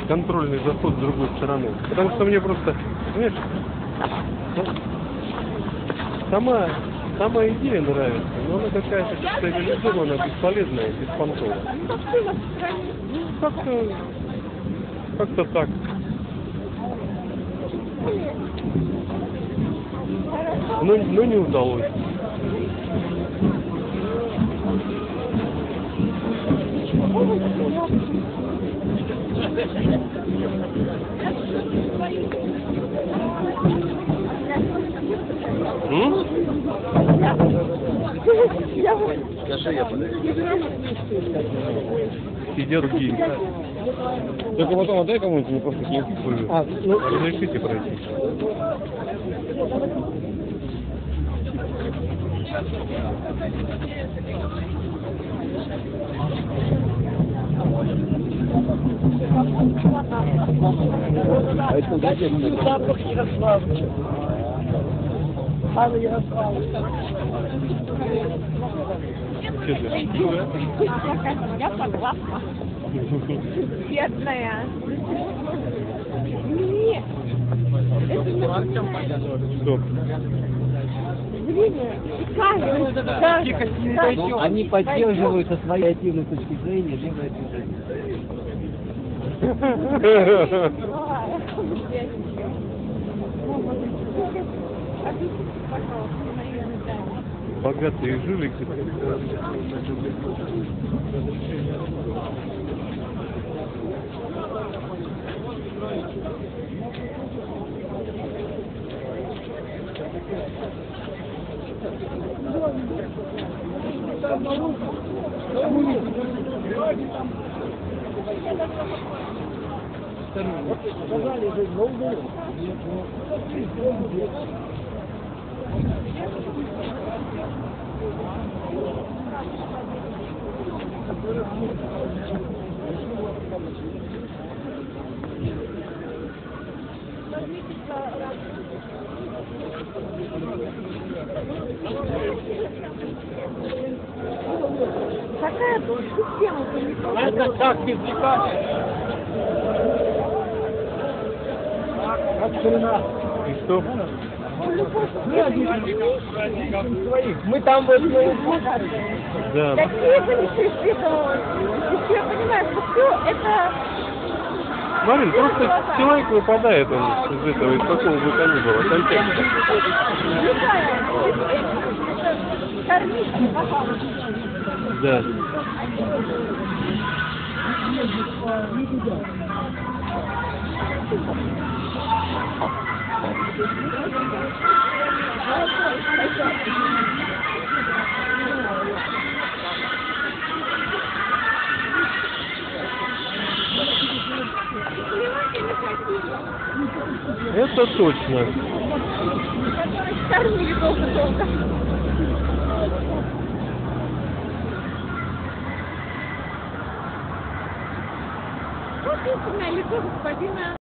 контрольный заход с другой стороны. Потому что мне просто, понимаешь, сама идея нравится, но она какая-то цивилизованная, бесполезная, беспонтовая. Ну, как-то так. Но не удалось. Скажи, я подаю. Сидят другие. Только потом отдай кому-нибудь, не просто не. Разрешите пройти. А это запах Ярославля. Анна Ярославля. Я согласна. Бедная. Нет. Что? Но они поддерживают со своей активной точки зрения левое движение. Богатые жулики. Какая система? Это так безлекательно. И что? Мы там вот... Да. Такие были исследования. Я понимаю, что все это... Марин, просто человек выпадает он из этого, из какого бы то ни было контекста. Да. Это точно. Кормили долго-долго. Вот истинное лицо господина.